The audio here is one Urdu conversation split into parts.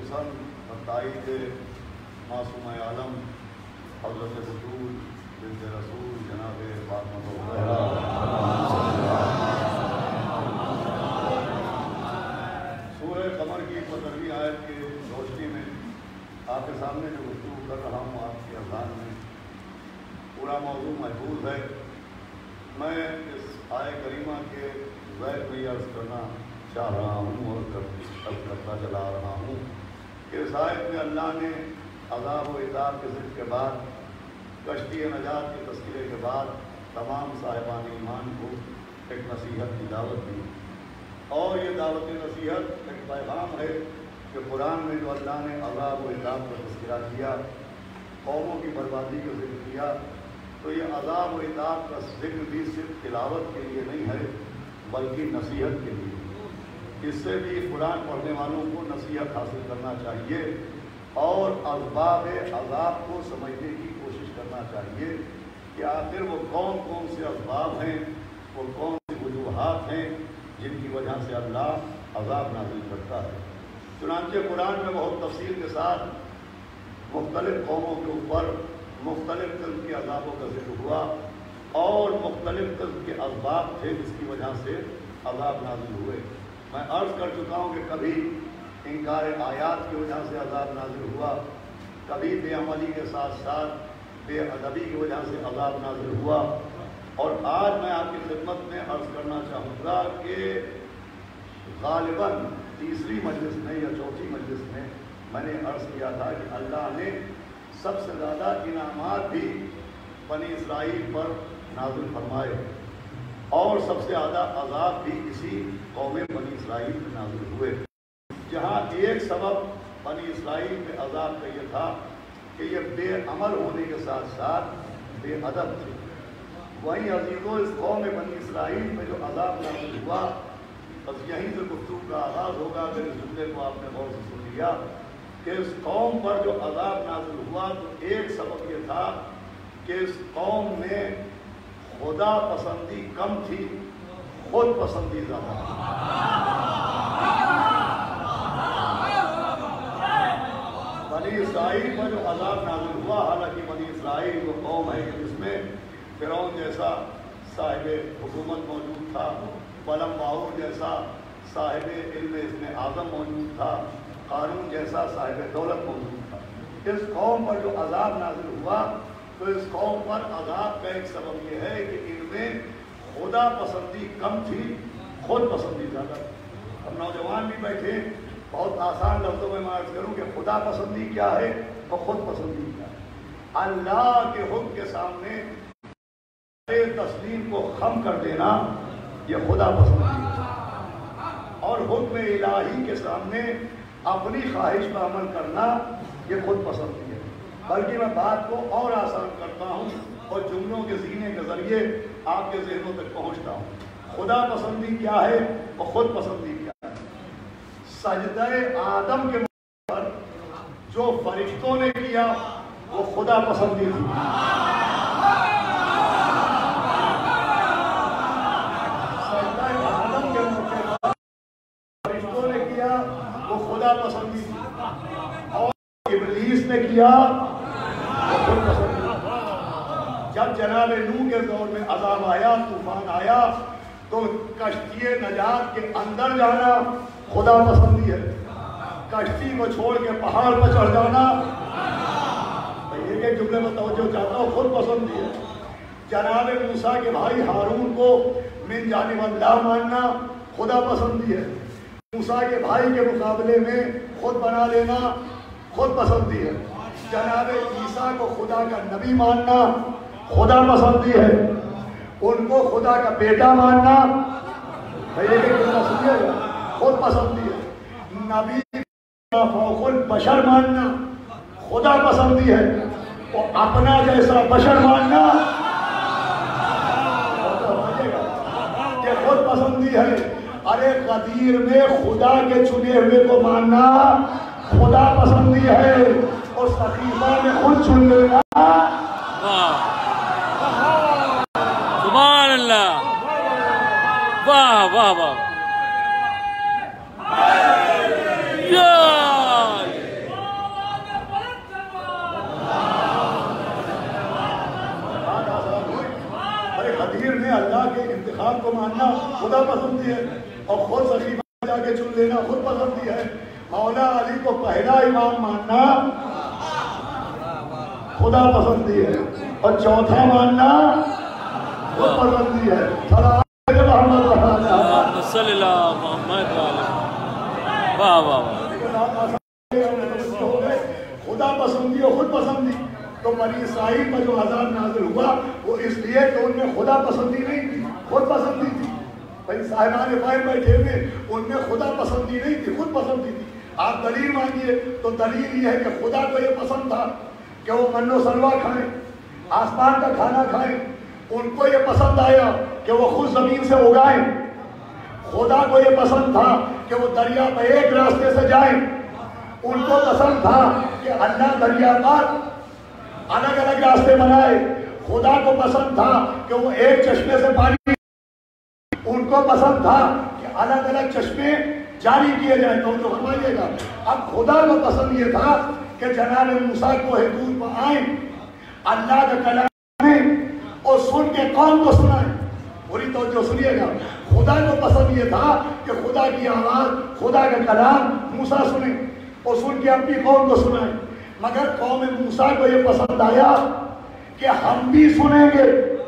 پسند اور تائید معصوم عالم حضرت بطول بنت رسول جناب فاطمہ الزہرا سورہ قمر کی 15ویں آیت کی روشنی میں آپ کے سامنے جو گفتگو کر رہا ہوں آپ کی اذان میں پورا موضوع محفوظ ہے. میں اس آیہ کریمہ کے ذیل میں عرض کرنا چاہ رہا ہوں اور کرتا چلا رہا ہوں کہ اس آیت میں اللہ نے عذاب و عذاب کے ذکر کے بعد کشتی نجات کے تذکرے کے بعد تمام صاحبان ایمان کو ایک نصیحت کی دعوت دی. اور یہ دعوت نصیحت ایک پیغام ہے کہ قرآن میں جو اللہ نے عذاب و عذاب کا تذکرہ کیا، قوموں کی بربادی کا ذکر کیا، تو یہ عذاب و عذاب کا ذکر بھی صرف تلاوت کے لیے نہیں ہے بلکہ نصیحت کے لیے. اس سے بھی قرآن پڑھنے والوں کو نصیحت حاصل کرنا چاہیے اور اسباب عذاب کو سمجھنے کی کوشش کرنا چاہیے کہ آخر وہ کون کون سے اسباب ہیں، وہ کون سی وجوہات ہیں جن کی وجہ سے اللہ عذاب نازل کرتا ہے. چنانچہ قرآن میں بہت تفصیل کے ساتھ مختلف قوموں کے اوپر مختلف قسم کے عذابوں کا ذکر ہوا اور مختلف قسم کے اسباب تھے جس کی وجہ سے عذاب نازل ہوئے. میں عرض کر چکا ہوں کہ کبھی انکار آیات کی وجہ سے عذاب نازل ہوا، کبھی بے عملی کے ساتھ ساتھ بے ادبی کی وجہ سے عذاب نازل ہوا. اور آج میں آپ کی خدمت میں عرض کرنا چاہوں گا کہ غالباً تیسری مجلس میں یا چوتھی مجلس میں نے عرض کیا تھا کہ اللہ نے سب سے زیادہ انعامات بھی بنی اسرائیل پر نازل فرمائے اور سب سے زیادہ عذاب بھی اسی قوم بنی اسرائیل میں نازل ہوئے. جہاں ایک سبب بنی اسرائیل میں عذاب کا یہ تھا کہ یہ بے عمل ہونے کے ساتھ ساتھ بے ادب تھے، وہیں عزیزوں اس قوم بنی اسرائیل میں جو عذاب نازل ہوا، بس یہیں سے گفتگو کا آغاز ہوگا. اگر اس جملے کو آپ نے غور سے سن لیا کہ اس قوم پر جو عذاب نازل ہوا تو ایک سبب یہ تھا کہ اس قوم میں خدا پسندی کم تھی، خود پسندی زیادہ تھی. بنی اسرائیل پر جو عذاب نازل ہوا، حالانکہ بنی اسرائیل وہ قوم ہے کہ جس میں فرعون جیسا صاحب حکومت موجود تھا، بلم باور جیسا صاحب علم اسم اعظم موجود تھا، قارون جیسا صاحب دولت موجود تھا. اس قوم پر جو عذاب نازل ہوا تو اس قوم پر عذاب کا ایک سبب یہ ہے کہ ان میں خدا پسندی کم تھی، خود پسندی زیادہ تھی. اب نوجوان بھی بیٹھے، بہت آسان لفظوں میں عرض کروں کہ خدا پسندی کیا ہے اور خود پسندی کیا ہے. اللہ کے حکم کے سامنے تسلیم کو خم کر دینا یہ خدا پسندی ہے، اور حکم الہی کے سامنے اپنی خواہش پر عمل کرنا یہ خود پسندی ہے. بلکہ میں بات کو اور آسان کرتا ہوں اور جملوں کے سینے کے ذریعے آپ کے ذہنوں تک پہنچتا ہوں. خدا پسندی کیا ہے اور خود پسندی کیا ہے؟ سجدہ آدم کے موقع پر جو فرشتوں نے کیا وہ خدا پسندی تھی. سجدہ آدم کے موقع پر فرشتوں نے کیا وہ خدا پسندی تھی، اور ابلیس نے کیا وہ خود پسندی تھی. جب جناب نوح کے دور میں عذاب آیا، طوفان آیا، تو کشتی نجات کے اندر جانا خدا پسندی ہے، کشتی کو چھوڑ کے پہاڑ پر چڑھ جانا، ایک جملے میں توجہ چاہتا ہوں، خود پسندی ہے. جناب موسیٰ کے بھائی ہارون کو من جانب اللہ ماننا خدا پسندی ہے. موسیٰ کے بھائی کے مقابلے میں خود بنا لینا خود پسندی ہے. جناب عیسیٰ کو خدا کا نبی ماننا خدا پسندی ہے. ان کو خدا کا بیٹا ماننا خود پسندی ہے. نبی فوق البشر ماننا خدا پسندی ہے، اور اپنا جیسا بشر ماننا یہ خود پسندی ہے. ارے قدیر میں خدا کے چنے ہوئے کو ماننا خدا پسندی ہے، اور صحیفہ میں خود چن لینا سبحان اللہ. واہ واہ واہ. خدا پسندی ہے، اور خود سخیفہ جا کے چن لینا خود پسندی ہے۔ مولا علی کو پہلا امام ماننا خدا پسندی ہے، اور چوتھا ماننا خود پسندی ہے۔ محمد صلی اللہ محمد واہ واہ خدا پسندی اور خود پسندی۔ تو بنی اسرائیل پر جو عذاب نازل ہوا وہ اس لیے کہ ان میں خدا پسندی نہیں تھی، خود پسندی تھی۔ بھائی صاحبان فائل بیٹھے ہوئے ان میں خدا پسندی نہیں تھی، خود پسندی تھی۔ آپ دلیل مانگیے تو دلیل یہ ہے کہ خدا کو یہ پسند تھا کہ وہ من و سلوا کھائیں، آسمان کا کھانا کھائیں۔ ان کو یہ پسند آیا کہ وہ خود زمین سے اگائیں۔ خدا کو یہ پسند تھا کہ وہ دریا پہ ایک راستے سے جائیں۔ ان کو پسند تھا کہ اللہ دریا پر الگ الگ راستے بنائے۔ خدا کو پسند تھا کہ وہ ایک چشمے سے پانی، ان کو پسند تھا کہ الگ الگ چشمے جاری کیے جائیں۔ تو فرمائیے گا اب خدا کو پسند یہ تھا کہ جناب موسیٰ کوہ طور پر آئیں، اللہ کا کلام سنیں اور سن کے قوم کو سنائیں۔ پوری توجہ سنیے گا، خدا کو پسند یہ تھا کہ خدا کی آواز، خدا کا کلام موسیٰ سنیں اور سن کے اپنی قوم کو سنائیں۔ مگر قوم موسیٰ کو یہ پسند آیا کہ ہم بھی سنیں گے،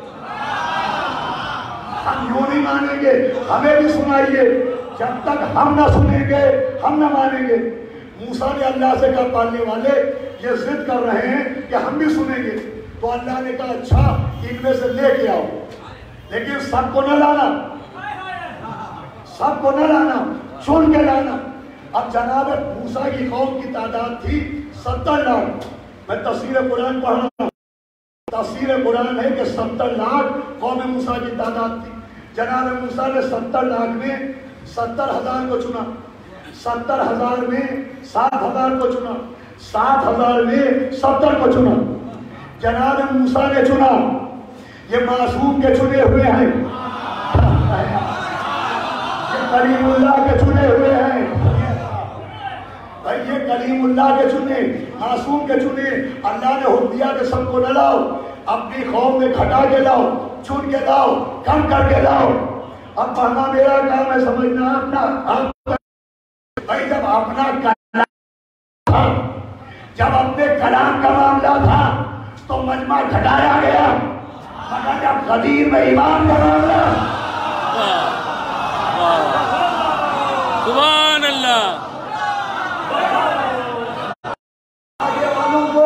ہم یوں نہیں مانیں گے، ہمیں بھی سنائیے۔ جب تک ہم نہ سنیں گے ہم نہ مانیں گے۔ موسیٰ نے اللہ سے کہا پالنے والے یہ ضد کر رہے ہیں کہ ہم بھی سنیں گے۔ تو اللہ نے کہا اچھا ان میں سے لے کے آؤ، لیکن سب کو نہ لانا، سب کو نہ لانا، چن کے لانا۔ اب جناب موسیٰ کی قوم کی تعداد تھی 70 لاکھ۔ میں تفسیر قرآن پڑھ رہا ہوں، تفسیر قرآن ہے کہ 70 لاکھ قوم موسیٰ کی تعداد تھی۔ جناب موسیٰ نے 70 لاکھ میں 70,000 کو چنا، 70,000 میں 7,000 کو چنا، 7,000 میں 70 کو چنا۔ جناب موسیٰ نے چنا، یہ معصوم کے چنے ہوئے ہیں، یہ کلیم اللہ کے چنے ہوئے ہیں، بھائی یہ کلیم اللہ کے چنے، معصوم کے چنے۔ اللہ نے حکم دیا کہ سب کو نہ لاؤ، اپنی قوم میں کھٹا کے لاؤ، چن کے لاؤ، کم کر کے لاؤ۔ اب پڑھنا میرا کام ہے، سمجھنا اپنا۔ بھائی جب اپنا کلام تھا، جب اپنے کلام کا معاملہ تھا تو مجمع گھٹایا گیا، مگر جب غدیر میں ایمان کا معاملہ، سبحان اللہ، آگے والوں کو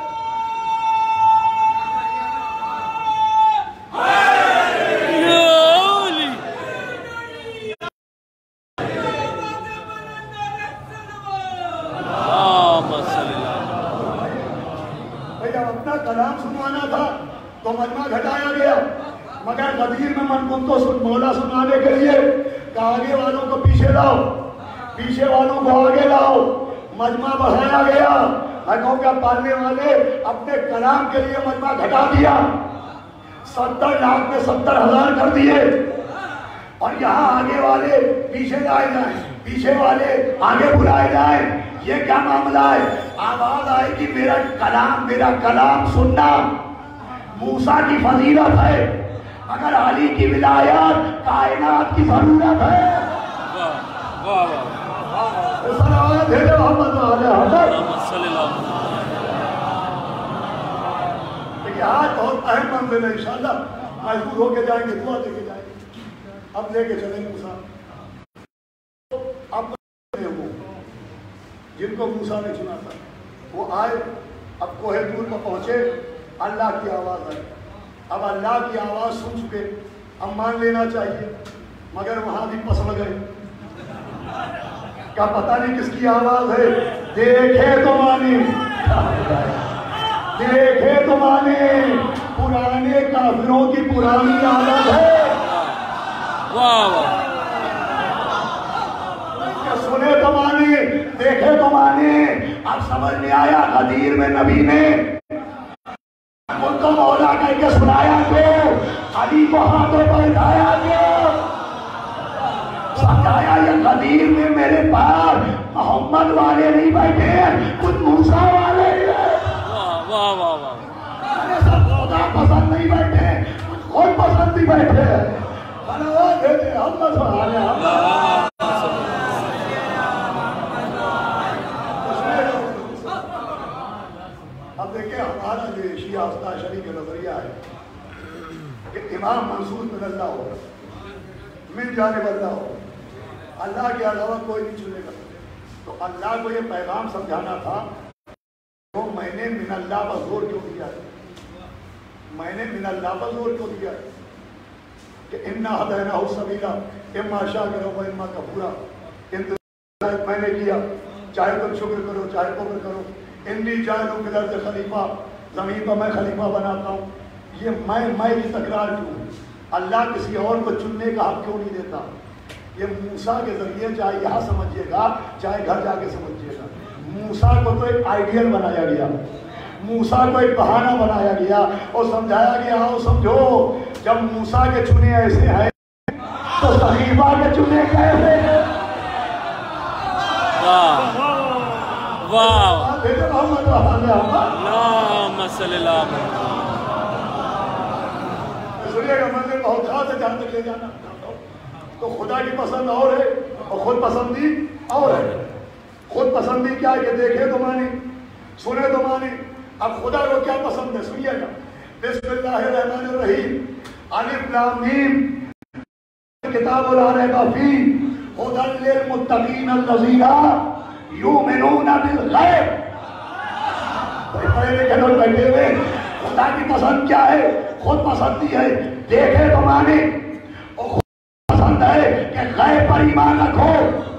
کلام سنوانا تھا تو مجمع گھٹایا گیا، مگر غدیر میں من کن تو مولا سنانے کے لیے کہ آگے والوں کو پیچھے لاؤ، پیچھے والوں کو آگے لاؤ، مجمع بڑھایا گیا۔ میں کہوں گا پالنے والے اپنے کلام کے لیے مجمع گھٹا دیا، 70 لاکھ میں 70,000 کر دیے، اور یہاں آگے والے پیچھے لائے جائیں، پیچھے والے آگے بلائے جائیں۔ یہ کیا معاملہ ہے؟ آواز آئے کہ میرا کلام سننا موسیٰ کی فضیلت ہے، اگر علی کی ولایت کائنات کی ضرورت ہے۔ صلوات ہے محمد علیہ حضرت۔ لیکن آج بہت اہم منزل ہے، انشاءاللہ محفوظ ہو کے جائیں گے، دعا دے کے جائیں گے۔ اب لے کے چلیں موسیٰ، اب جن کو موسیٰ نے چنا تھا وہ آئے، اب کوہ طور پر پہنچے، اللہ کی آواز آئی۔ اب اللہ کی آواز سن چکے، اب مان لینا چاہیے، مگر وہاں بھی پسڑ گئے، کیا پتہ نہیں کس کی آواز ہے، دیکھے تو مانے، دیکھے تو مانے، پرانے کافروں کی پرانی عادت ہے۔ واہ واہ، سنے تو مانے، دیکھے تو مانے۔ اب سمجھ میں آیا غدیر میں نبی نے ان کو مولا کہہ کے سنایا کیوں، علی کو ہاتھوں پر اٹھایا کیوں، سمجھایا یہ غدیر میں میرے پاس محمد والے نہیں بیٹھے، کچھ موسیٰ والے ہی ہیں۔ واہ واہ واہ، سب خدا پسند نہیں بیٹھے، کچھ خود پسند بھی بیٹھے۔ اب دیکھیں ہمارا جو شیعہ اثنا عشری کا نظریہ ہے کہ امام منصور من اللہ ہوگا، من جانب اللہ ہوگا، اللہ کے علاوہ کوئی نہیں چنے گا. تو اللہ کو یہ پیغام سمجھانا تھا تو میں نے من اللہ پر زور کیوں دیا ہے؟ میں نے من اللہ پر زور کیوں دیا ہے کہ انا ہدیناہ السبیل اما شاکرا و اما کفورا. انتظار میں نے کیا، چاہے تم شکر کرو چاہے کفر کرو. انی جاعل فی الارض خلیفہ، زمین پر میں خلیفہ بناتا ہوں. یہ میں کی تکرار کیوں ہے؟ اللہ کسی اور کو چننے کا حق کیوں نہیں دیتا؟ یہ موسیٰ کے ذریعے چاہے یہاں سمجھیے گا چاہے گھر جا کے سمجھیے گا. موسیٰ کو تو ایک آئیڈیل بنایا گیا، موسیٰ کو ایک بہانہ بنایا گیا اور سمجھایا گیا آؤ سمجھو جب موسیٰ کے چنے ایسے ہیں تو صحیفہ کے چنے کیسے ہیں؟ واہ محمد اللہم صلی اللہ علیہ وسلم. سنیے گا منزل بہت خاص ہے جہاں تک لے جانا. تو خدا کی پسند اور ہے اور خود پسندی اور ہے. خود پسندی کیا ہے کہ دیکھے تو مانی، سنے تو مانی. اب خدا کو کیا پسند ہے سنیے گا. بسم اللہ الرحمن الرحیم، الف لام میم، کتاب لا ریب فیہ ھدی للمتقین الذین یؤمنون بالغیب. پڑھے لکھے لوگ بیٹھے ہوئے خدا کی پسند کیا ہے؟ خود پسندی ہے، دیکھے تو مانے. اور خود پسند ہے کہ غیب پر ایمان رکھو.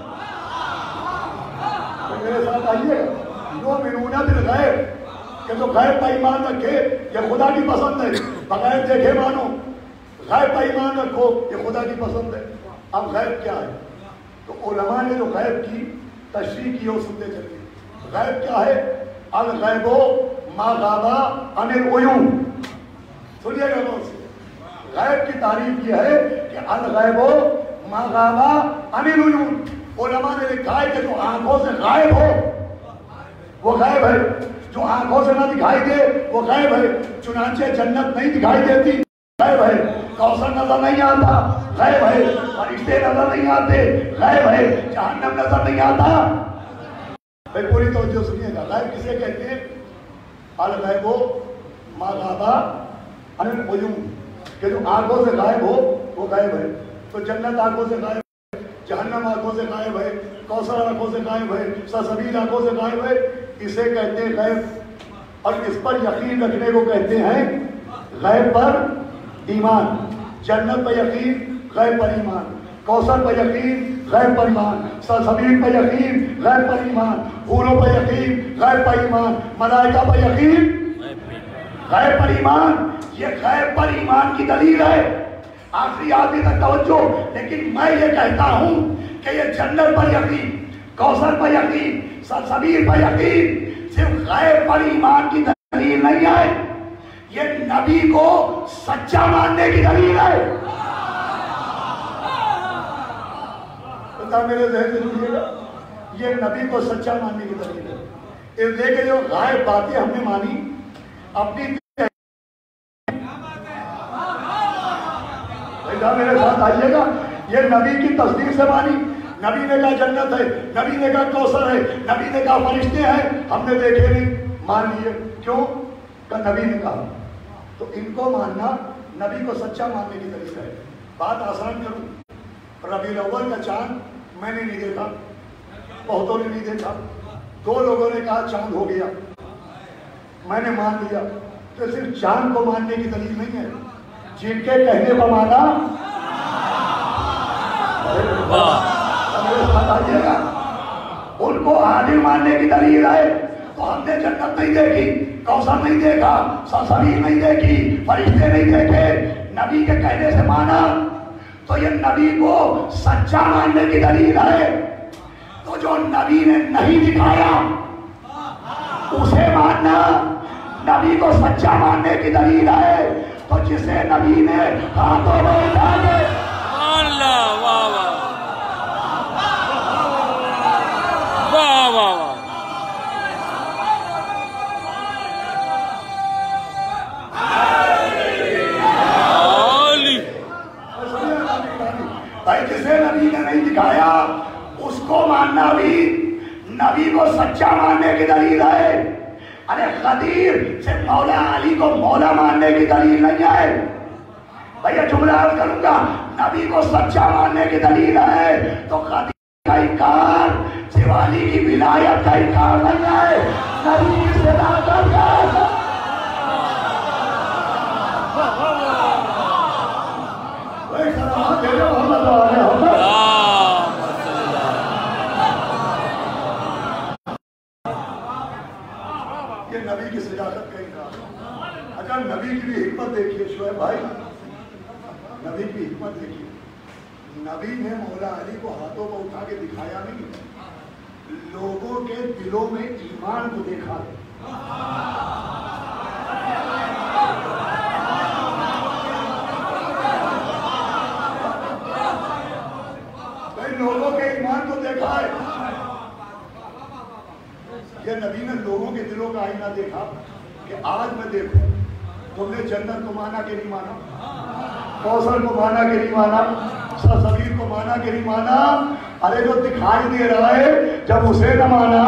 میرے ساتھ آئیے گا. یؤمنون بالغیب کہ جو غیب پر ایمان رکھے یہ خدا کی پسند ہے. بغیر دیکھے مانو، غیب پر ایمان رکھو یہ خدا کی پسند ہے. اب غیب کیا ہے؟ تو علماء نے جو غیب کی تشریح کی اور سنتے چلیے. غیب کیا ہے؟ الغیب ما غاب عن العیون. سنیے گا غور سے. غیب کی تعریف یہ ہے کہ الغیب ما غاب عن العیون. علماء نے لکھا ہے کہ جو آنکھوں سے غائب ہو وہ غیب ہے، جو آنکھوں سے نہ دکھائی دے وہ غیب ہے. چنانچہ جنت نہیں دکھائی دیتی، غیب ہے. کوثر نظر نہیں آتا، غیب ہے. فرشتے نظر نہیں آتے، غیب ہے. جہنم نظر نہیں آتا. بھائی پوری توجہ سنیے گا. غیب کسے کہتے ہیں؟ الغیب ما غاب عن العیون کہ جو آنکھوں سے غائب ہو وہ غیب ہے. تو جنت آنکھوں سے غائب ہے، جہنم آنکھوں سے غائب ہے، کوثر آنکھوں سے غائب ہے، سلسبیل آنکھوں سے غائب ہے. اسے کہتے ہیں غیب. اور اس پر یقین رکھنے کو کہتے ہیں غیب پر ایمان. جنت پر یقین، غیب پر ایمان. کوثر پر یقین، غیب پر ایمان. سلسبیل پر یقین، غیب پر ایمان. پھولوں پر یقین، غیب پر ایمان. ملائکہ پر یقین، غیب پر ایمان. یہ غیب پر ایمان کی دلیل ہے. آخری آدمی تک توجہ. لیکن میں یہ کہتا ہوں کہ یہ جنت پر یقین، کوثر پر یقین، سلسبیل پر یقین صرف غیب پر ایمان کی دلیل نہیں ہے، یہ نبی کو سچا ماننے کی دلیل ہے. میرے ذہن سے جڑیے گا، یہ نبی کو سچا ماننے کی دلیل ہے. اس لیے کہ جو غائب باتیں ہم نے مانی اپنی میرے ساتھ آئیے گا، یہ نبی کی تصدیق سے مانی. نبی نے کہا جنت ہے، نبی نے کہا کوثر ہے، نبی نے کہا فرشتے ہیں، ہم نے دیکھے نہیں مان لیے. کیوں کہ نبی نے کہا. تو ان کو ماننا نبی کو سچا ماننے کی دلیل ہے. بات آسان کروں. ربیع الاول کا چاند میں نے نہیں دیکھا، بہتوں نے نہیں دیکھا. 2 لوگوں نے کہا چاند ہو گیا، میں نے مان لیا. تو صرف چاند کو ماننے کی دلیل نہیں ہے، جن کے کہنے پر مانا. ان کو عالم ماننے کی دلیل ہے. تو ہم نے جنت نہیں دیکھی، کوثر نہیں دیکھا، سلسبیل نہیں دیکھی، فرشتے نہیں دیکھے، نبی کے کہنے سے مانا. تو یہ نبی کو سچا ماننے کی دلیل ہے. تو جو نبی نے نہیں دکھایا اسے ماننا نبی کو سچا ماننے کی دلیل ہے. تو جسے نبی نے ہاتھوں میں اٹھا کے اللہ واہ واہ واہ واہ तौहीद नबी को सच्चा मानने की दलील है। अरे खदीर से मौला अली को मौला मानने की दलील नहीं है। भैया जुमला अर्ज करूंगा, नबी को सच्चा मानने की दलील है तो खदीर का इनकार शिवाली की विलायत का इनकार नहीं है। नबी की सदाकत का ये नबी की सजाकत का इनकार। अच्छा नबी की भी हिकमत देखिए शोएब भाई, नबी की हिकमत देखिए। नबी ने मौला अली को हाथों को उठा के दिखाया नहीं, लोगों के दिलों में ईमान को देखा है। लोगों के ईमान को देखा है। ये नबी ने लोगों के दिलों का आईना देखा कि आज मैं देखूं तुमने जन्नत को माना कि नहीं माना, कौसर को माना कि नहीं माना, सलसबील को माना कि नहीं माना। अरे जो दिखाई दे रहा है जब उसे न माना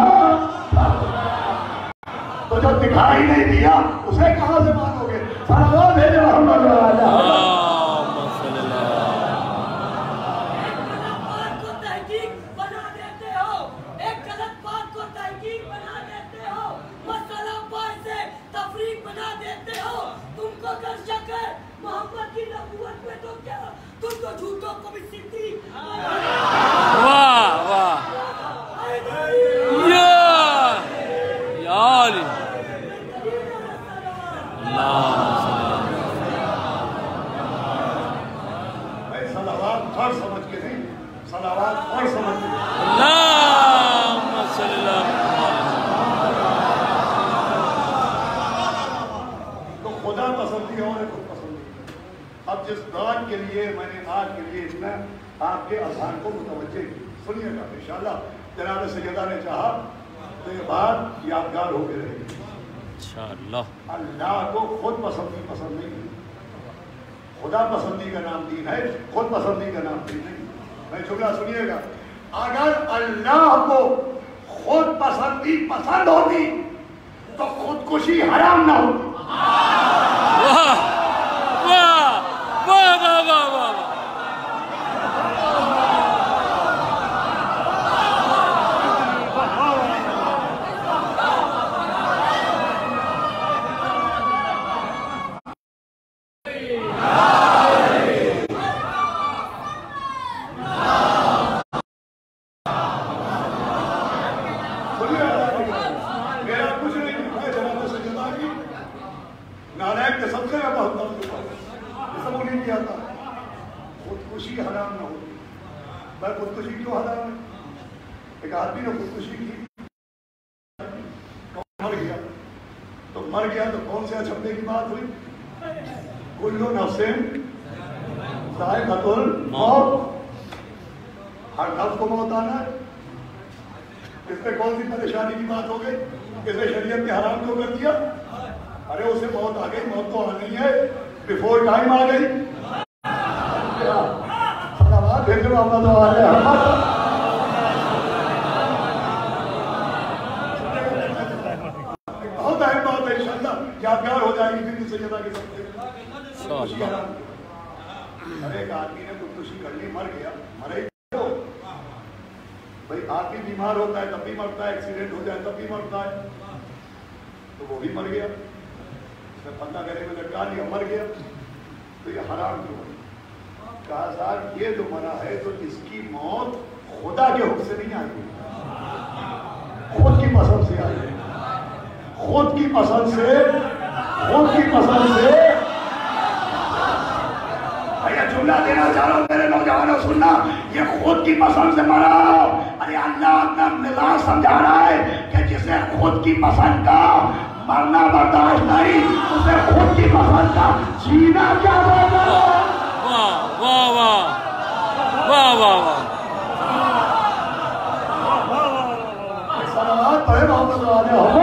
तो जो दिखाई नहीं दिया उसे कहां से मानोगे। सलावत भेजे मोहम्मद झूठों को भी सिद्दीक। वाह वाह या अली सलावत फर्ज समझ के नहीं, सलावत फर्ज समझ के। तो खुदा पसंदी और खुद पसंदी। अब जिस बात के लिए मैंने आज के लिए इतना आपके अज़ान को मुतवज्जे सुनिएगा इंशाअल्लाह। जनाब सैयदा ने चाहा तो ये बात यादगार हो गई रहेगी इंशाअल्लाह। अल्लाह को खुद पसंदी पसंद नहीं है, खुदा पसंदी का नाम दीन है, खुद पसंदी का नाम दीन नहीं। मैं जुमला सुनिएगा, अगर अल्लाह को खुद पसंदी पसंद होती तो खुदकुशी हराम ना होती। खुदकुशी हराम ना होती। मैं खुदकुशी क्यों हराम है? एक आदमी ने खुदकुशी की, मर गया तो मर गया तो कौन से अचंभे की बात हुई? कुल्लु नफ्सिन ज़ाइक़तुल मौत, हर नफ्स को मौत आना है। इसमें कौन सी परेशानी की बात हो गई? इसे शरीयत ने हराम क्यों कर दिया? अरे उसे मौत आ गई, मौत तो आनी है, बिफोर टाइम आ गई। बहुत अहम बात है, इंशाअल्लाह यादगार हो जाएगी फिर सैयदा के सबसे। अरे एक आदमी ने खुदकुशी कर ली, मर गया, मरे तो भाई आदमी बीमार होता है तब भी मरता है, एक्सीडेंट हो जाए तब भी मरता है, तो वो भी मर गया, फंदा गले में लटका लिया, मर गया, तो ये हराम क्यों? कहा साहब ये जो मरा है तो इसकी मौत खुदा के हुक्म से नहीं आई, खुद की पसंद से आई, खुद की पसंद से, खुद की पसंद से। भैया जुमला देना चाह रहा हूं मेरे नौजवानों, सुनना, ये खुद की पसंद से मरा। अरे अल्लाह अपना मिजाज समझा रहा है कि जिसे खुद की पसंद का मरना बर्दाश्त नहीं, उसे खुद की पसंद का जीना क्या होगा? वाह वाह वाह वाह वाह वाह। सलावत पढ़े मोहम्मद वाले हो।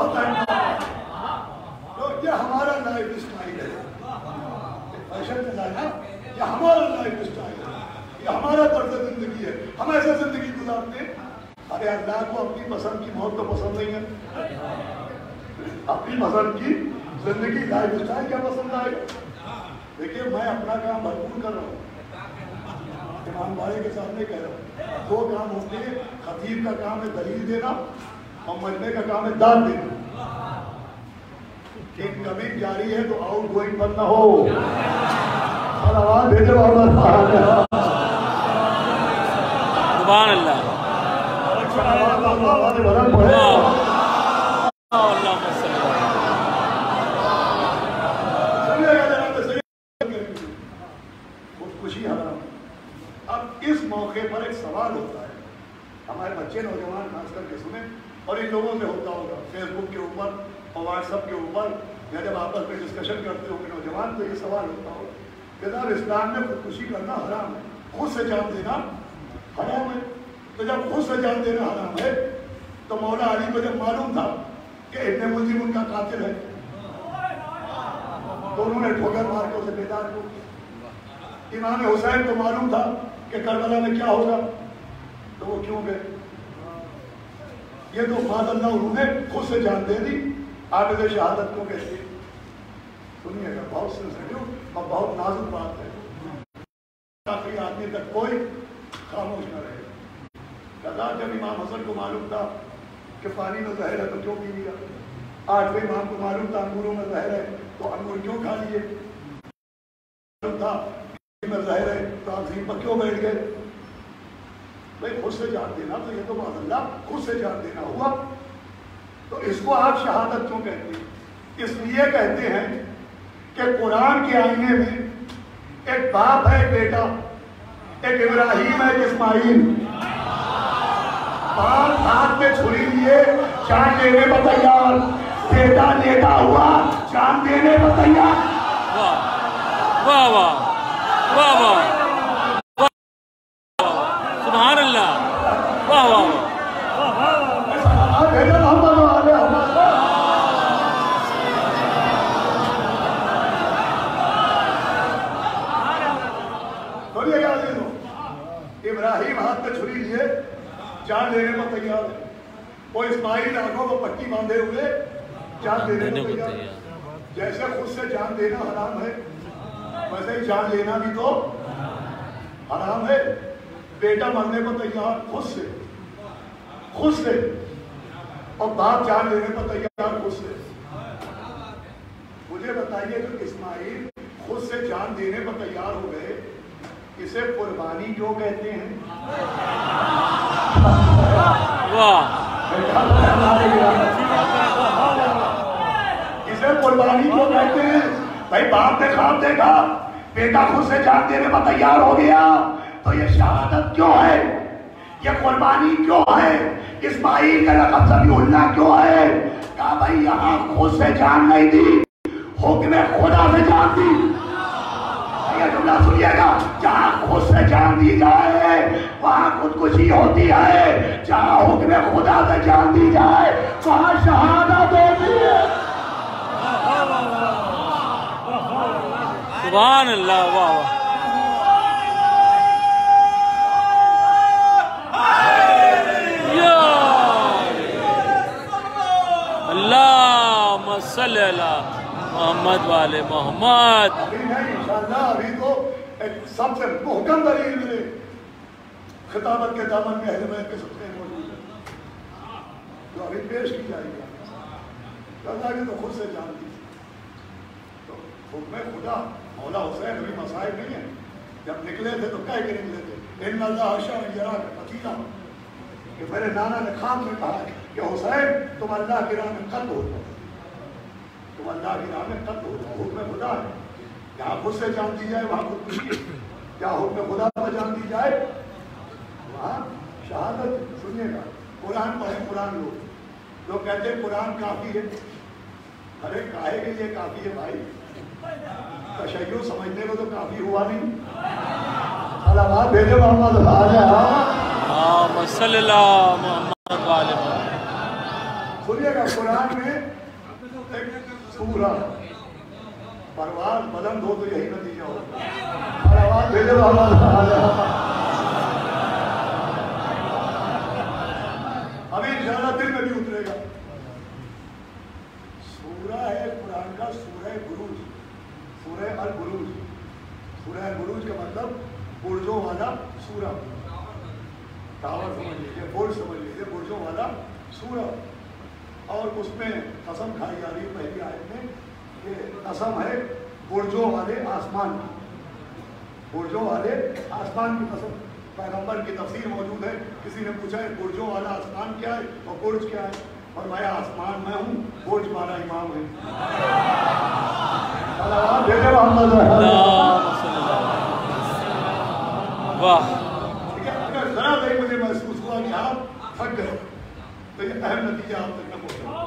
तो ये हमारा लाइफ स्टाइल है, फैशन का ना, ये हमारा लाइफ स्टाइल है, ये हमारा तर्ज जिंदगी है, हम ऐसे जिंदगी गुजारते हैं। अरे अल्लाह को अपनी पसंद की मौत तो पसंद नहीं है, अपनी पसंद की जिंदगी लाइफ स्टाइल क्या पसंद आएगा? देखिए मैं अपना काम भरपूर कर रहा हूँ, इमाम बाड़े के सामने कह रहा हूँ, दो काम होते हैं, खतीब का काम है दलील देना और मजमे का काम है दाद देना। इनकमिंग जारी है तो आउट गोइंग बंद ना हो। आवाज भेजे सुभान अल्लाह। खुशी हराम। अब इस मौके पर एक सवाल होता है, हमारे बच्चे नौजवान खास करके सुने, और इन लोगों से होता होगा फेसबुक के ऊपर और व्हाट्सएप के ऊपर, या जब आपस में डिस्कशन करते होंगे नौजवान, तो ये सवाल होता होगा कि जनाब इस्लाम में खुदकुशी करना हराम है, खुद से जान देना हराम है। तो जब खुद से जान देना हराम है तो मौला अली को जब मालूम था कि इब्ने मुलजिम उनका कातिल है तो उन्होंने ठोकर मार के उसे बेदार को किया। इमाम हुसैन को मालूम था कि करबला में क्या होगा तो वो क्यों गए? ये तो मादल्ला उन्होंने खुद से जान दे दी। आबिद शहादत को कहते हैं, सुनिएगा बहुत सेंसिटिव और बहुत नाजुक बात है, आखिरी आदमी तक कोई खामोश न रहे। कदा जब इमाम हसन को मालूम था कि पानी में जहर है तो क्यों पी लिया? आठवें इमाम को मालूम था अंगूरों में जहर है तो अंगूर क्यों खा लिए? मालूम था में जहर है तो आप जीप पर क्यों बैठ गए? भाई खुद से जान देना तो ये तो मादल्ला खुद से जान देना हुआ। तो इसको आप शहादत क्यों कहते हैं? इसलिए कहते हैं कि कुरान के आईने में एक बाप है एक बेटा, एक इब्राहिम है एक इस्माइल, बाप हाथ में छुरी लिए जान देने पर तैयार, बेटा लेटा हुआ जान देने पर तैयार। वाह वाह वाह वाह सुभान अल्लाह। वाह वाह इब्राहिम हाथ में छुरी लिए जान देने को तैयार है, वो इस्माइल आंखों को पट्टी बांधे हुए जान देने को तैयार है। जैसे खुद से जान देना हराम है वैसे ही जान लेना भी तो हराम है। बेटा मरने को तैयार खुद से और बाप जान लेने को तैयार खुद से। मुझे बताइए जो इस्माइल खुद से जान देने पर तैयार हो गए, इसे कुर्बानी क्यों कहते हैं? इसे कुर्बानी क्यों कहते हैं? भाई बाप ने ख्वाब देखा, बेटा खुद से जान देने पर तैयार हो गया, तो ये शहादत क्यों है? ये कुर्बानी क्यों है? इस्माइल का लक़ब ज़बीहुल्लाह क्यों है? कहा भाई यहाँ खुद से जान नहीं दी, हुक्म खुदा से जान दी। जुमला सुनिएगा, जहाँ खुद से जान दी जाए वहाँ खुदकुशी होती है, जहाँ हुक्म खुदा से जान दी जाए वहाँ शहादत होती है। सुभान अल्लाह। वाह वाह अल्लाहुम्मा सल्ली अला मोहम्मद वाले मोहम्मद। अभी नहीं इंशाअल्लाह, अभी तो एक सबसे मुहकम दलील मिले खिताबत के दामन में अहले बैत के सबसे मौजूद है जो अभी पेश की जाएगी। अल्लाह ने तो खुद से जान दी। तो हुक्म खुदा मौला हुसैन अभी मसाइब नहीं है, जब निकले थे तो कह के निकले थे इन अल्लाह अकीला, कि मेरे नाना ने खाम में कहा कि हुसैन तुम अल्लाह की राह में कत्ल हो जाओ, तुम अल्लाह की राह में कत्ल हो जाओ। हुक्म खुदा है, जहाँ खुद से जान दी जाए वहाँ खुदकुशी, जहाँ हुक्म खुदा पर जान दी जाए वहाँ शहादत। सुनिएगा, कुरान पढ़े कुरान लोग कहते हैं कुरान काफी है। अरे काहे के लिए काफी है भाई? तशय्युर समझने को तो काफी हुआ नहीं। सलावत भेजे मोहम्मद सुनिएगा, कुरान में एक सूरा परवाज़ बुलंद हो तो यही नतीजा होगा। और आवाज़ भेजे अभी इंशाअल्लाह दिल में भी उतरेगा। सूरह है कुरान का सूरह बुरूज, सूरह अल बुरूज। सूरह अल बुरूज का मतलब बुर्जों वाला सूरह, टावर समझ लीजिए, बुर्ज समझ लीजिए, बुर्जों वाला सूरह। और उसमें कसम खाई जा रही है पहली आयत में कि कसम है बुर्जों वाले आसमान की, बुर्जों वाले आसमान की कसम। पैगंबर की तफसीर मौजूद है। किसी ने पूछा है बुर्जों वाला आसमान क्या है और बुर्ज क्या है, और मैं आसमान मैं हूँ, बुर्ज मारा इमाम है। वाह, ठीक है, अगर जरा नहीं मुझे महसूस हुआ कि आप थक गए तो ये अहम नतीजा आप तक न पहुंचा।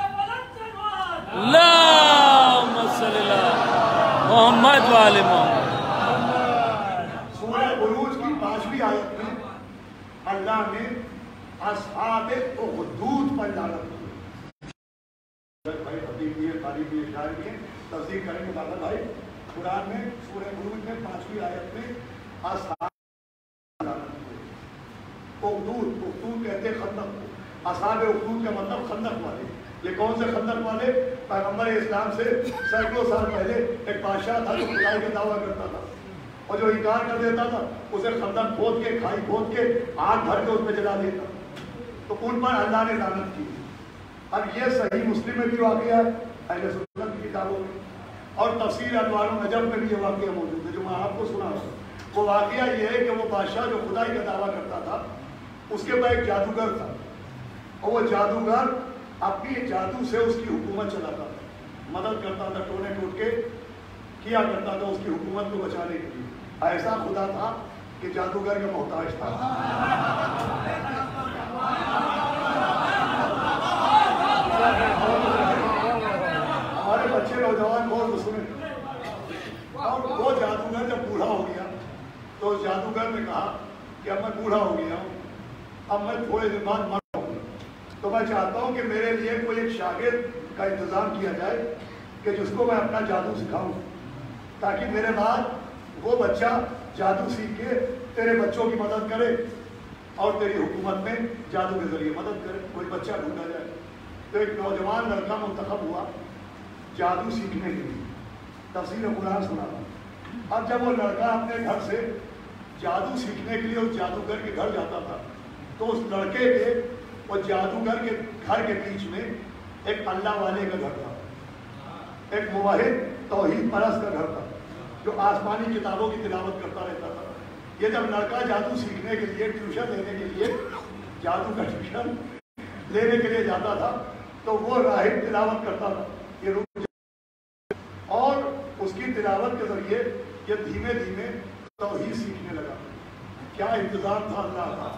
मोहम्मद वाले मोहम्मद। सूरह बुरूज की 5वीं आयत में अल्लाह ने अस्हाबे उखदूद पर लानत की। भाई हदीस भी है, तारीफ भी है, शायर भी है, तफसीर करेंगे दादा भाई। कुरान में सूरह बुरूज में 5वीं आयत में अस्हाब उखदूद, उखदूद कहते हैं खंदक को। अस्हाबे उखदूद का मतलब खंदक वाले। ये कौन से खंदक वाले? पैगंबर इस्लाम से सैकड़ों साल पहले एक बादशाह था जो खुदाई का दावा करता था, और जो इनकार कर देता था उसे खंदक खोद के, खाई खोद के, आग भर के उसमें जला देता। तो उन पर अल्लाह ने लानत की। अब ये सही मुस्लिम में भी वाक़या है, अहले सुन्नत की किताबों में, और तफसीर अनवार नजम में भी ये वाक़या मौजूद है जो मैं आपको सुना रहा हूँ। वो वाक़या ये है कि वो बादशाह जो खुदाई का दावा करता था उसके पास एक जादूगर था, और वो जादूगर अपनी जादू से उसकी हुकूमत चलाता था, मदद करता था, टोने टूट के किया करता था उसकी हुकूमत को बचाने के लिए। ऐसा खुदा था कि जादूगर का मोहताज था। हमारे बच्चे नौजवान बहुत सुने। और वो जादूगर जब बूढ़ा हो गया तो जादूगर ने कहा कि अब मैं बूढ़ा हो गया हूँ, अब मैं थोड़े दिन बाद मर जाऊंगा, तो मैं चाहता हूँ कि मेरे लिए कोई एक शागिर्द का इंतजाम किया जाए कि जिसको मैं अपना जादू सिखाऊं, ताकि मेरे बाद वो बच्चा जादू सीख के तेरे बच्चों की मदद करे और तेरी हुकूमत में जादू के जरिए मदद करे, कोई बच्चा ढूंढा जाए। तो एक नौजवान लड़का मुंतखब हुआ जादू सीखने के लिए। तफसीर कुरान सुना। अब जब वो लड़का अपने घर से जादू सीखने के लिए उस जादूगर के घर जाता था, तो उस लड़के के और जादूगर के घर के बीच में एक अल्लाह वाले का घर था, एक मुवाहिद तौहीद परस्त का घर था जो आसमानी किताबों की तिलावत करता रहता था। ये जब लड़का जादू सीखने के लिए, ट्यूशन लेने के लिए, जादू का ट्यूशन लेने के लिए जाता था, तो वो राहिब तिलावत करता था, ये रुक, और उसकी तिलावत के जरिए ये धीमे धीमे तौहीद सीखने लगा। क्या इंतजाम था अल्लाह का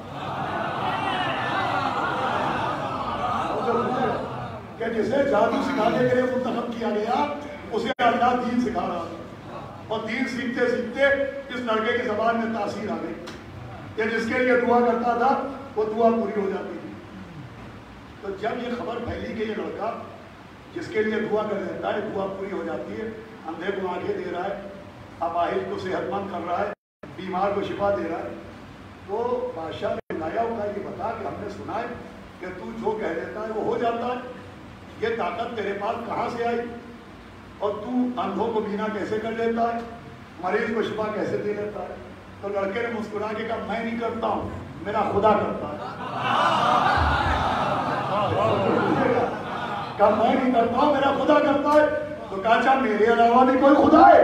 कि जिसे जादू सिखाने के लिए मुंतखब किया गया उसे अल्लाह दीन सिखा रहा था, और दीन सीखते सीखते इस लड़के की जबान में तासीर आ गई। ये जिसके लिए दुआ करता था वो दुआ पूरी हो जाती थी। तो जब ये खबर फैली कि ये लड़का जिसके लिए दुआ कर देता है दुआ पूरी हो जाती है, अंधे को आंखें दे रहा है, अपाहिज को सेहतमंद कर रहा है, बीमार को शिफा दे रहा है, तो बादशाह ने बुलाया होगा ये बता कि हमने सुना है कि तू जो कह देता है वो हो जाता है, ये ताकत तेरे पास कहाँ से आई, और तू अंधों को बीना कैसे कर लेता है, मरीज को शिफा कैसे दे लेता है। तो लड़के ने मुस्कुरा के कहा मैं नहीं करता हूँ, मेरा खुदा करता है। कहा मैं नहीं करता हूँ, मेरा खुदा करता है। तो कहा अच्छा मेरे अलावा भी कोई खुदा है?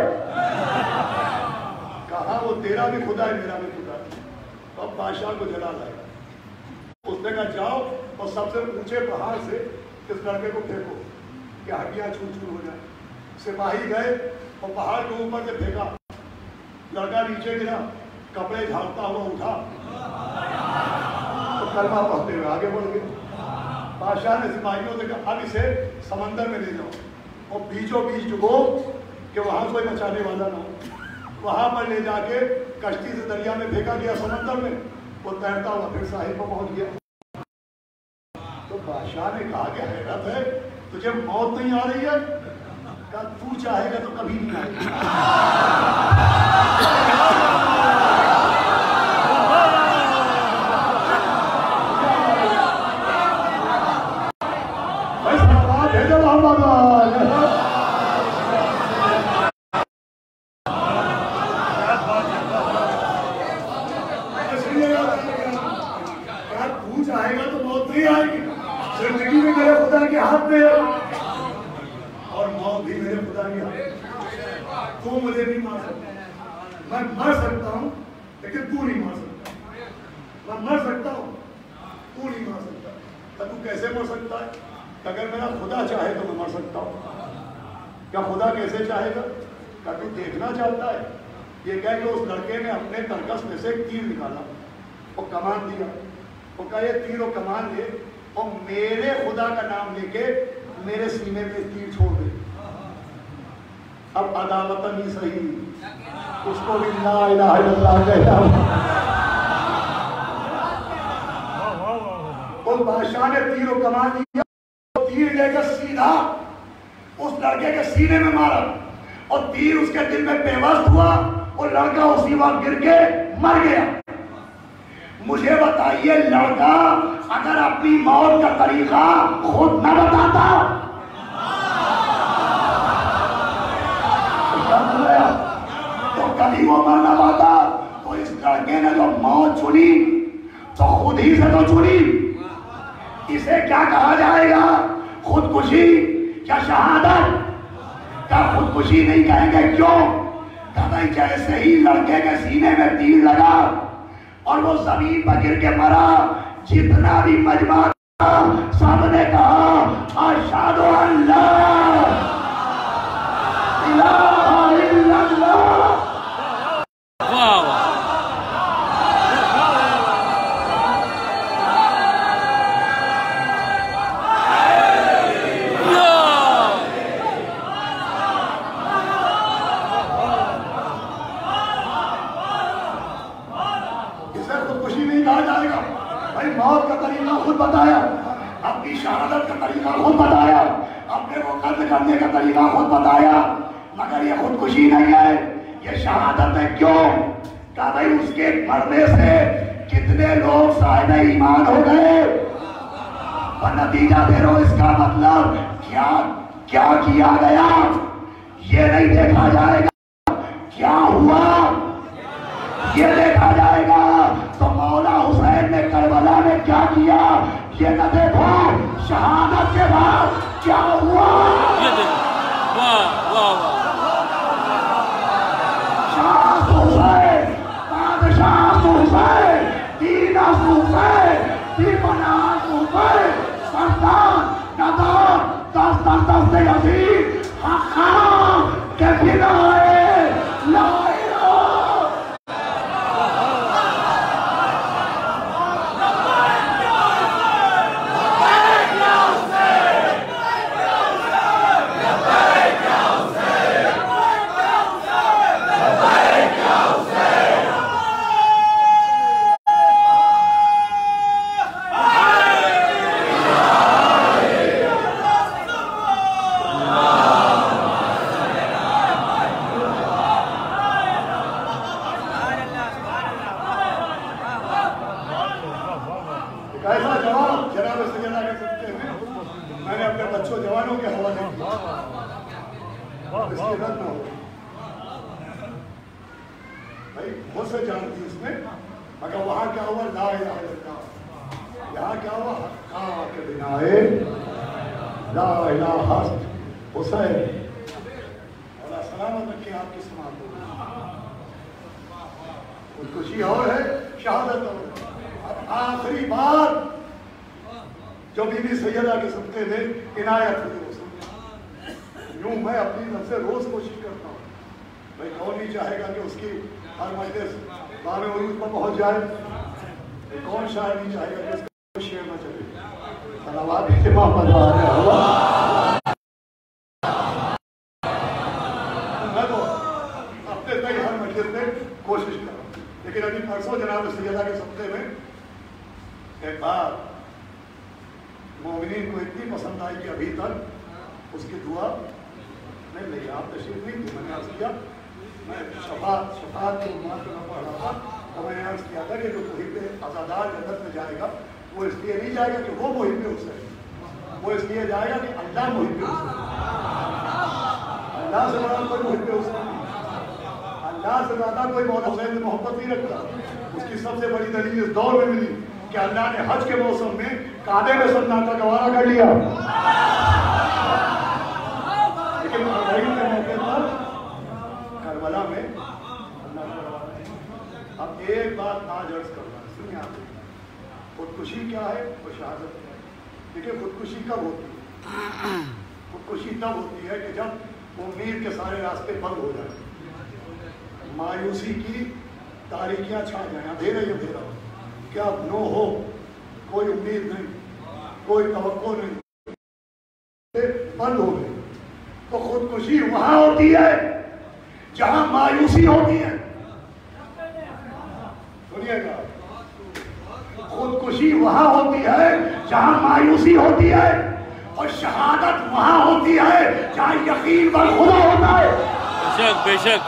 कहा वो तेरा भी खुदा है, मेरा भी खुदा है। तो अब बादशाह को जला लाया। उसने कहा जाओ और सबसे ऊंचे पहाड़ से इस लड़के को फेंको कि हड्डियां चूर चूर हो जाए। सिपाही गए और पहाड़ के ऊपर से फेंका, लड़का नीचे गिरा, कपड़े झाड़ता हुआ उठा तो कलमा पढ़ते हुए आगे बढ़ गए। बादशाह ने सिपाहियों से कहा अब इसे समंदर में ले जाओ और बीचों बीच डुबो कि वहां कोई बचाने वाला ना हो। वहां पर ले जाके कश्ती से दरिया में फेंका गया, समंदर में वो तैरता हुआ फिर साहिब पर पहुंच गया। तो बादशाह ने कहा कि हैरत है तुझे मौत नहीं आ रही है? کہا تو چاہے گا تو کبھی نہیں آئے گا. چاہے گا تو موت نہیں آئے گی. زندگی بھی میرے خدا کے ہاتھ میں ہے اور موت بھی میرے خدا کے ہاتھ میں. تو مجھے نہیں مار سکتا. میں مر سکتا ہوں لیکن تو نہیں مار سکتا. میں مر سکتا ہوں تو نہیں مار سکتا. تو کیسے مر سکتا ہے؟ اگر میرا خدا چاہے تو میں مر سکتا ہوں. کیا خدا کیسے چاہے گا؟ کیا تو دیکھنا چاہتا ہے؟ یہ کہہ کہ اس لڑکے نے اپنے ترکس میں سے ایک تیر نکالا اور کمان دیا. وہ کہا یہ تیر و کمان لے اور میرے خدا کا نام لے کے میرے سینے میں تیر چھوڑ دے. اب عداوت نہیں صحیح اس کو بھی لا الہ الا اللہ کہتا ہوں. اس بادشاہ نے تیر و کمان دیا, تیر لے کر سیدھا اس لڑکے کے سینے میں مارا اور تیر اس کے دل میں پیوست ہوا اور لڑکا اسی وقت گر کے مر گیا. مجھے بتائیے لڑکا اگر اپنی موت کا طریقہ خود نہ بتاتا تو کبھی وہ مر نہ پاتا. تو اس لڑکے نے جو موت چنی تو خود ہی سے تو چنی. اسے کیا کہا جائے گا؟ خودکشی یا شہادت؟ کیا خودکشی نہیں کہیں گے؟ کیوں؟ کہ جیسے ہی لڑکے کے سینے میں تیر لگا اور وہ زمین پر گر کے مرا, جتنا بھی مجمع تھا سب نے کہا اشہد ان لا الہ الا اللہ. موت کا طریقہ خود بتایا, اپنی شہادت کا طریقہ خود بتایا, اپنے کو قتل کرنے کا طریقہ خود بتایا, مگر یہ خودکشی نہیں ہے, یہ شہادت ہے. کیوں؟ کہ بھائی اس کے مرنے سے کتنے لوگ صاحب ایمان ہو گئے. اور نتیجہ دے رہو, اس کا مطلب کیا کیا گیا یہ نہیں دیکھا جائے گا, کیا ہوا یہ دیکھا جائے گا. تو مولا حسین نے کربلا میں کیا کیا یہ نہ دیکھو, شہادت کے بعد کیا ہوا یہ دیکھو. شاہ حسین, بادشاہ حسین, دینا حسین, دیپنا حسین, سردار ندار, دست یزید, حقام کے بنائے لا بہت سے جانتی اس میں, مگر وہاں کیا ہوا لا الہ الا اللہ, یہاں کیا ہوا حقا کے بنائے لا الہ حسین. اللہ سلامت رکھے آپ کی سماعت کو. خودکشی اور ہے, شہادت اور ہے. اب آخری بات جو بی بی سیدہ کے صدقے میں عنایت ہوئی اس میں, یوں میں اپنی طرف سے روز کوشش کرتا ہوں, بھائی کون نہیں چاہے گا کہ اس کی ہر مجلس باب عروج پر پہنچ جائے. کون شاعر نہیں چاہے گا کہ اس کا شعر نہ چلے. صلوات اہتمام بجا رہے ہوا. میں تو اپنے کئی ہر مجلس میں کوشش کر رہا ہوں, لیکن ابھی پرسوں جناب سیدہ کے صدقے میں ایک بات مومنین کو اتنی پسند آئی کہ ابھی تک اس کی دعا نہیں آپ تشریف نہیں تھی. میں نے عرض کیا میں شفاعت کے عنوان پہ میں پڑھ رہا تھا تو میں نے عرض کیا تھا کہ جو محب عزادار جنت میں جائے گا وہ اس لیے نہیں جائے گا کہ وہ محب حسین, وہ اس لیے جائے گا کہ اللہ محب حسین. اللہ سے بڑا کوئی محب حسین نہیں, اللہ سے زیادہ کوئی مولا حسین سے محبت نہیں رکھتا. اس کی سب سے بڑی دلیل اس دور میں ملی کہ اللہ نے حج کے موسم میں کعبے میں سناٹا گوارا کر لیا. لیکن کے موقع پر کربلا میں اب ایک بات آج عرض کرنا ہے, سنیں آپ, خودکشی کیا ہے اور شہادت کیا ہے. دیکھیے خودکشی کب ہوتی ہے؟ خودکشی تب ہوتی ہے کہ جب امید کے سارے راستے بند ہو جائیں, مایوسی کی تاریکیاں چھا جائیں, اندھیرا ہی اندھیرا ہو, کیا نو ہو, کوئی امید نہیں, کوئی توقع نہیں, بند ہو گئی. تو خودکشی وہاں ہوتی ہے جہاں مایوسی ہوتی ہے. سنیے گا, خودکشی وہاں ہوتی ہے جہاں مایوسی ہوتی ہے, اور شہادت وہاں ہوتی ہے جہاں یقین پر خدا ہوتا ہے. بے شک بے شک,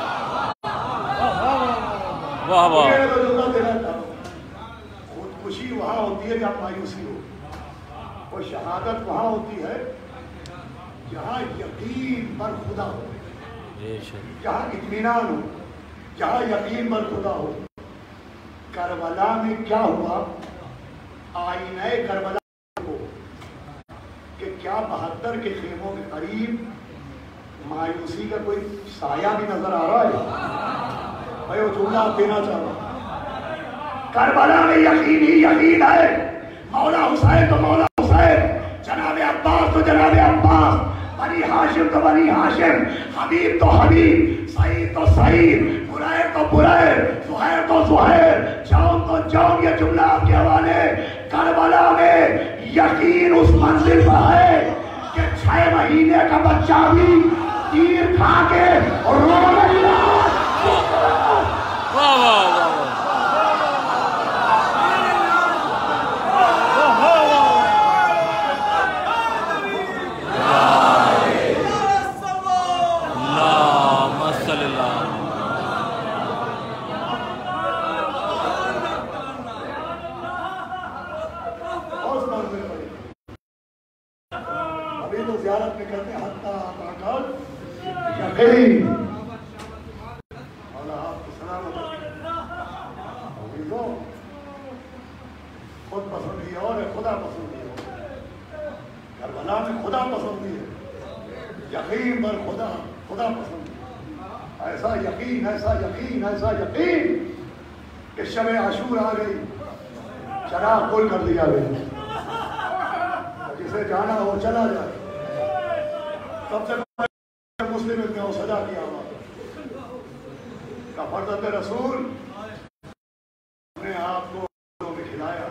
واہ واہ. خودکشی وہاں ہوتی ہے جہاں مایوسی ہو, اور شہادت وہاں ہوتی ہے جہاں یقین پر خدا ہو, جہاں اطمینان ہو, جہاں یقین پر خدا ہو. کربلا میں کیا ہوا؟ آئینہ کربلا کو کہ کیا 72 کے خیموں کے قریب مایوسی کا کوئی سایہ بھی نظر آ رہا ہے؟ بھائی وہ جملہ آپ دینا چاہ رہا ہوں. کربلا میں یقین ہی یقین ہے, مولا حسین تو مولا حسین, جناب عباس تو جناب عباس, بنی ہاشم تو بنی ہاشم, حبیب تو حبیب, سعید تو سعید, برائر تو برائر, زہیر تو زہیر, جون تو جون. یہ جملہ آپ کے حوالے. کربلا میں یقین اس منزل پر ہے کہ 6 مہینے کا بچہ بھی تیر کھا کے رو رہا. واہ واہ واہ. زیارت میں کہتے ہیں حتی آقا یقین. اللہ آپ کو سلامت رکھے. خود پسندی اور خدا پسندی ہو. کربلا میں خدا پسندی ہے, یقین پر خدا, خدا پسندی. ایسا یقین ایسا یقین ایسا یقین کہ شب عاشور آ گئی, چراغ کھول کر دیا گیا, جسے جانا ہو چلا جائے. سب سے پہلے مسلم ابن اوسجہ کی آواز کا فرزند رسول نے آپ کو میں کھلایا.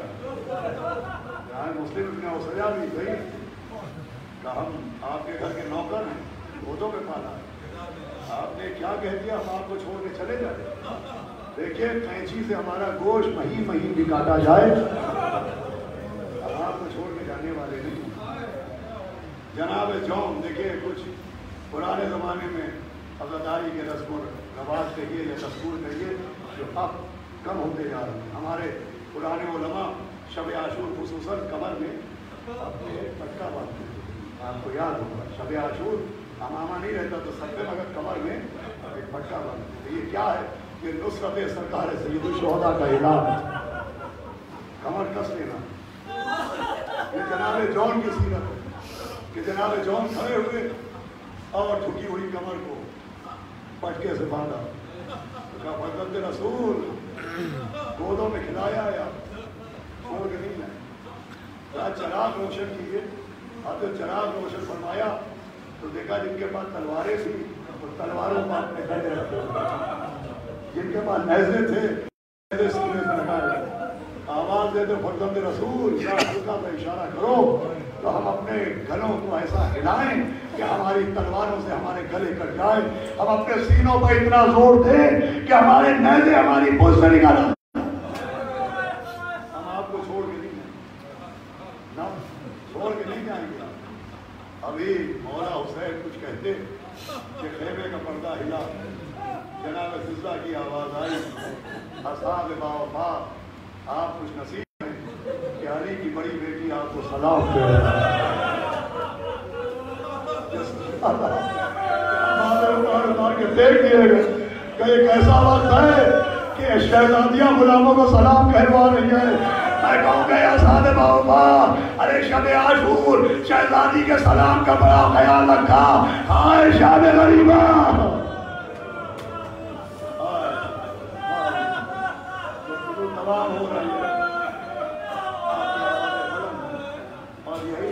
مسلم ابن اوسجہ بھی گئی کہ ہم آپ کے گھر کے نوکر ہیں, گودوں میں پالا ہے, آپ نے کیا کہہ دیا ہم آپ کو چھوڑ کے چلے جائیں. دیکھیے قینچی سے ہمارا گوشت مہین مہین بھی کاٹا جائے, ہم آپ کو چھوڑ کے جانے والے نہیں. جناب جون دیکھیے کچھ پرانے زمانے میں عزاداری کے رسم و رواج کہیے یا دستور کہیے جو اب کم ہوتے جا رہے ہیں. ہمارے پرانے علماء شب عاشور خصوصاً کمر میں اپنے پٹکا باندھتے ہیں. آپ کو یاد ہوگا شب عاشور امامہ نہیں رہتا تو سب میں مگر کمر میں ایک پٹکا باندھتے ہیں. یہ کیا ہے؟ یہ نصرت سرکار سید الشہداء کا اعلان ہے. کمر کس لینا. یہ جناب جون کی سیرت ہے کہ جناب جون کھڑے ہوئے اور جھکی ہوئی کمر کو پٹکے سے باندھا. کہا فرزند رسول گودوں میں کھلایا یا چھوڑ کے نہیں ہے. کہا چراغ روشن کیجیے. آپ نے چراغ روشن فرمایا تو دیکھا جن کے پاس تلواریں تھیں تو تلواروں کو اپنے گلے رکھے, جن کے پاس نیزے تھے نیزے سینے سے لگائے. آواز دے دو فرزند رسول کا اشارہ کرو تو ہم اپنے گلوں کو ایسا ہلائیں کہ ہماری تلواروں سے ہمارے گلے کٹ جائیں. ہم اپنے سینوں پر اتنا زور دیں کہ ہمارے نیزے ہماری پوچھ سے نکالا. ہم آپ کو چھوڑ کے نہیں جائیں, چھوڑ کے نہیں جائیں گے. ابھی مولا حسین کچھ کہتے کہ خیمے کا پردہ ہلا، جناب فضہ کی آواز آئی، اصحاب باوفا آپ خوش نصیب ہیں کہ علی کی بڑی بیٹی آپ کو سلام کہہ رہا ہے۔ دیکھیے کہ ایک ایسا وقت ہے کہ شہزادیاں غلاموں کو سلام کہلوا رہی ہیں۔ میں کہوں گے اصحاب باوفا ارے شب عاشور شہزادی کے سلام کا بڑا خیال رکھا، ہائے شام غریبہ تمام ہو رہی ہے۔ اور یہی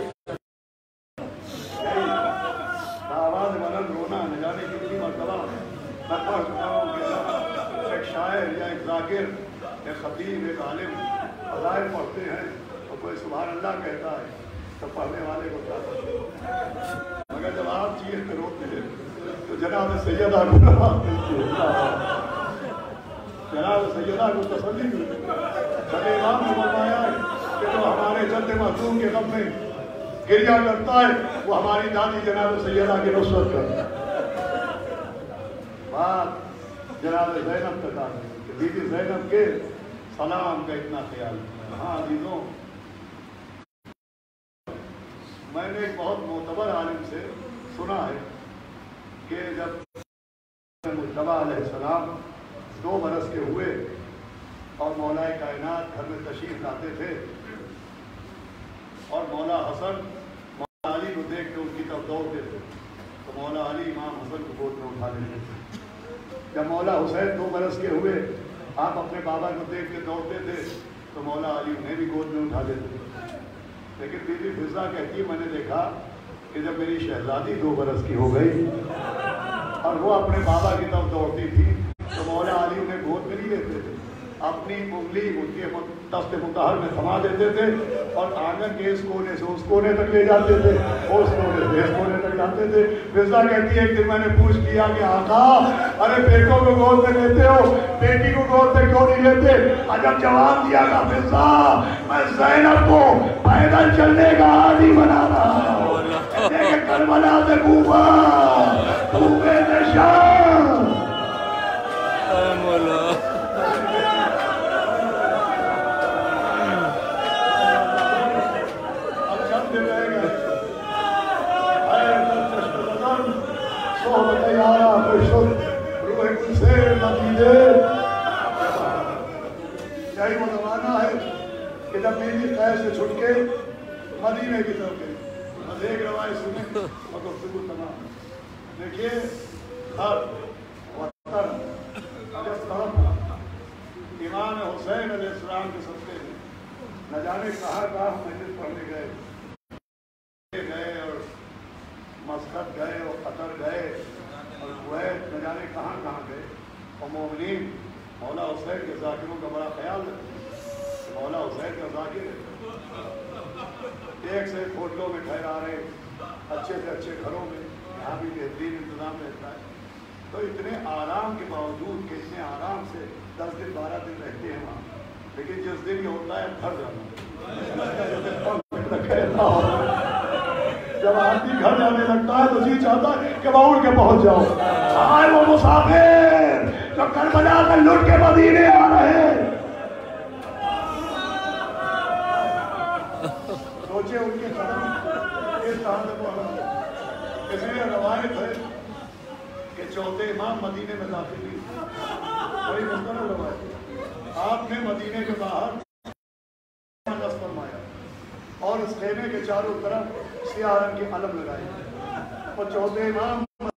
آواز بلند رونا نہ جانے کتنی مرتبہ میں پڑھ چکا ہوں کہ ایک شاعر یا ایک ذاکر ایک خطیب ایک عالم فضائل پڑھتے ہیں تو کوئی سبحان اللہ کہتا ہے تو پڑھنے والے کو کیا کرتے ہیں، مگر جب آپ چیخ کے روتے ہیں تو جناب سیدہ کو نواز ملتی ہے، جناب سیدہ کو تسلی ملتی ہے۔ صلی امام نے فرمایا ہے کہ جو ہمارے جد محزون کے غم میں گریہ کرتا ہے وہ ہماری دادی جناب سیدہ کی نصرت کرتا ہے۔ بات جناب زینب تک آ گئی کہ بی بی زینب کے سلام کا اتنا خیال کیا۔ ہاں عزیزوں، میں نے ایک بہت معتبر عالم سے سنا ہے کہ جب مجتبی علیہ السلام 2 برس کے ہوئے اور مولا کائنات گھر میں تشریف لاتے تھے اور مولا حسن مولا علی کو دیکھ کے ان کی طرف دوڑتے تھے تو مولا علی امام حسن کو گود میں اٹھا لیتے تھے۔ جب مولا حسین 2 برس کے ہوئے آپ اپنے بابا کو دیکھ کے دوڑتے تھے تو مولا علی انہیں بھی گود میں اٹھا لیتے تھے۔ لیکن بی بی فضہ کہتی ہے میں نے دیکھا کہ جب میری شہزادی 2 برس کی ہو گئی اور وہ اپنے بابا کی طرف دوڑتی تھی تو مولا علی انہیں گود میں نہیں لیتے تھے، اپنی انگلی ان کے دست مطہر میں تھما دیتے تھے اور آنگن کے اس کونے سے اس کونے تک لے جاتے تھے، اس کونے سے اس کونے تک جاتے تھے۔ فضہ کہتی ہے ایک دن میں نے پوچھ کیا کہ آقا ارے بیٹوں کو گود میں لیتے ہو بیٹی کو گود میں کیوں نہیں لیتے؟ عجب جواب دیا گا فضہ میں زینب کو پیدل چلنے کا عادی بنا رہا ہوں، دیکھ کربلا سے کوفہ کوفے سے شام یہی وہ زمانہ ہے کہ جب بیوی قید سے چھٹ کے مدینے کی طرف گئی۔ بس ایک روایت سنیں اور گفتگو تمام۔ دیکھیے ہر وطن جب طرف امام حسین علیہ السلام کے صدقے میں نہ جانے کہاں مسجد پڑھنے گئے اور مسقط گئے اور قطر گئے اور کویت نہ جانے کہاں گئے اور مومنین مولا حسین کے ذاکروں کا بڑا خیال رکھتے ہیں۔ مولا حسین کا ذاکر ایک سے ایک ہوٹلوں میں ٹھہرا رہے، اچھے سے اچھے گھروں میں، یہاں بھی بہترین انتظام رہتا ہے۔ تو اتنے آرام کے باوجود کہ اتنے آرام سے 10 دن 12 دن رہتے ہیں وہاں، لیکن جس دن یہ ہوتا ہے گھر جانا، جب آدمی گھر جانے لگتا ہے تو جی چاہتا ہے کہ میں اڑ کے پہنچ جاؤں۔ آئے وہ مسافر جو کربلا سے لٹ کے مدینے آ رہے ہیں، سوچے ان کے قدم اس طرح سے پہنچ۔ اس لیے روایت ہے کہ چوتھے امام مدینے میں داخل ہوئی، بڑی مستند روایت۔ آپ نے مدینے کے باہر دست فرمایا اور اس خیمے کے چاروں طرف سیاہ رنگ کے علم لگائے اور چوتھے امام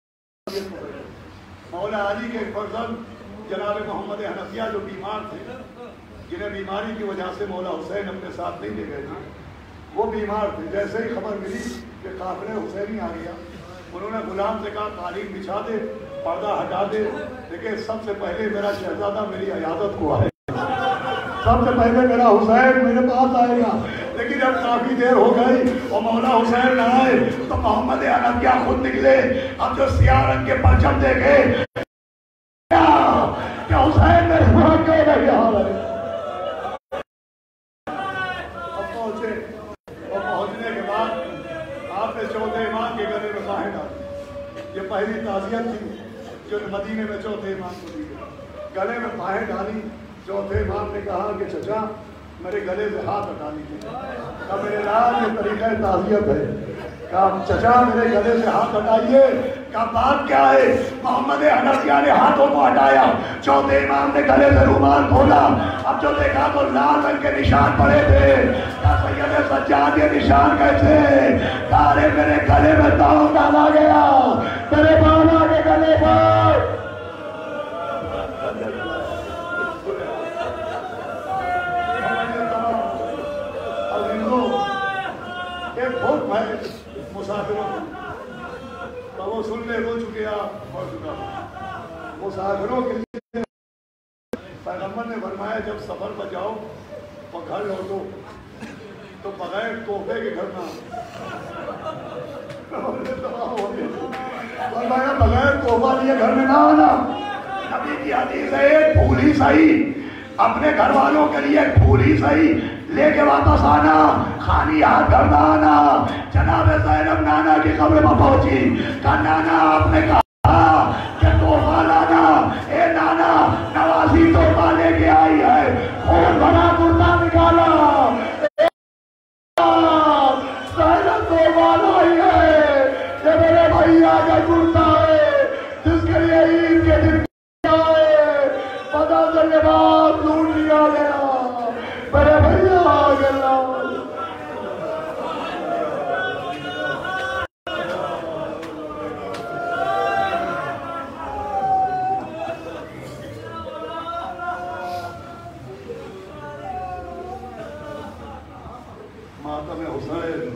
مولا علی کے فرزند جناب محمد حنفیہ جو بیمار تھے، جنہیں بیماری کی وجہ سے مولا حسین اپنے ساتھ نہیں لے گئے تھے، وہ بیمار تھے۔ جیسے ہی خبر ملی کہ قافلہ حسینی آ گیا، انہوں نے غلام سے کہا قالین بچھا دے، پردہ ہٹا دے، لیکن سب سے پہلے میرا شہزادہ میری عیادت کو آئے، سب سے پہلے میرا حسین میرے پاس آئے گا۔ لیکن جب کافی دیر ہو گئی اور مولا حسین نہ آئے تو محمد حنفیہ خود نکلے۔ اب جو سیاہ رنگ کے پرچم دیکھے کہ حسین میرے وہاں کیوں نہیں آ رہے؟ اب پہنچے اور پہنچنے کے بعد آپ نے چوتھے امام کے گلے میں باہیں ڈالی۔ یہ پہلی تاثیر مدینے میں چوتھے امام کو دی گئی، گلے میں پائیں ڈالی، چوتھے امام نے کہا کہ چچا میرے گلے سے ہاتھ ہٹا لیجیے، کہا میرے لال یہ طریقہ تعزیت ہے، کہا چچا میرے گلے سے ہاتھ ہٹائیے، کہا بات کیا ہے؟ محمد حنفیہ نے ہاتھوں کو ہٹایا، چوتھے امام نے گلے سے رومال کھولا، اب جو دیکھا تو لال رنگ کے نشان پڑے تھے، کہا سید سجاد یہ نشان کیسے؟ کہا ارے میرے گلے میں داؤ ڈالا گیا، میرے مولا کے گلے پر۔ ایک بہت بھائی مسافروں تو وہ سن لے ہو چکے آپ ہو چکا مسافروں کے لیے پیغمبر نے فرمایا جب سفر پر جاؤ اور گھر لوٹو تو بغیر تحفے کے گھر نہ فرمایا بغیر تحفہ لیے گھر میں نہ آنا۔ نبی کی حدیث ہے ایک پھول ہی صحیح، اپنے گھر والوں کے لیے ایک پھول ہی صحیح لے کے واپس آنا، خالی ہاتھ گھر نہ آنا۔ جناب زینب نانا کی قبر میں پہنچی، کہا نانا آپ نے کہا کہ تحفہ لانا، اے نانا نوازی تحفہ لے کے آئی ہے، خون بھرا کرتا نکالا، زینب تحفہ لائی ہے، یہ میرے بھیا کا کرتا ہے جس کے لیے عید کے دن پتا چلنے بعد لوٹ لیا گیا، میرے بھیا آ گیا۔ ماتم حسین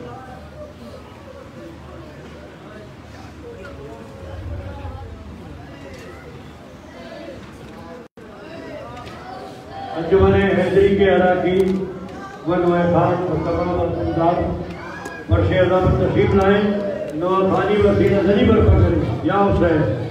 انجمن حیدری کے اراکین ونوائے خان مستقام الامداد پر شہزاد تشریف لائیں، نوافانی وسیلہ زنی برپا کریں یا حسین۔